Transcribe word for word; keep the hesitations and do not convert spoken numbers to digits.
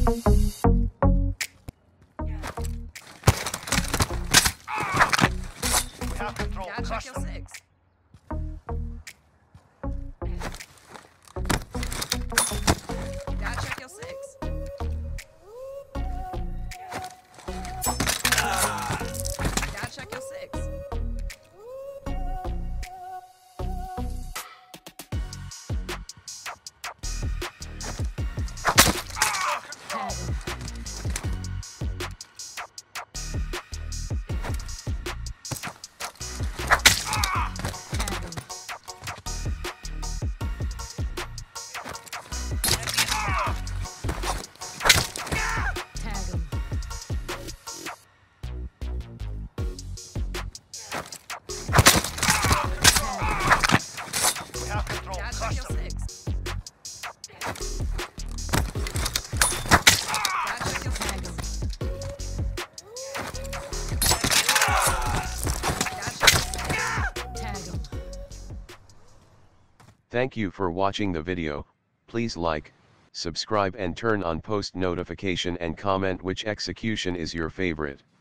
have control. Gotta check your six. Gotta check your six. Gotta check your six. Thank you for watching the video. Please like, subscribe and turn on post notification and comment which execution is your favorite.